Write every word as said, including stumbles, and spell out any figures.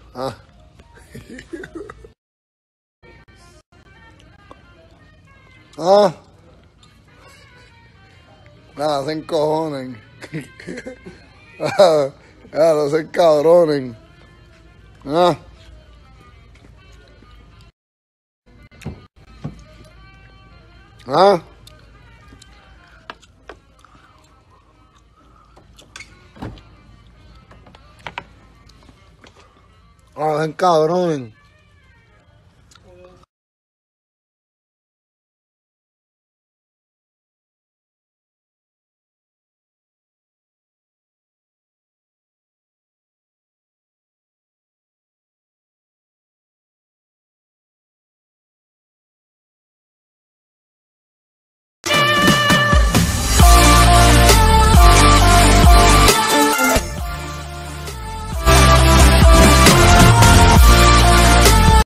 Ah. Ah. Nada, se encojonen. Ah, ah, no se cabronen. Ah. Ah. Ah, se cabronen.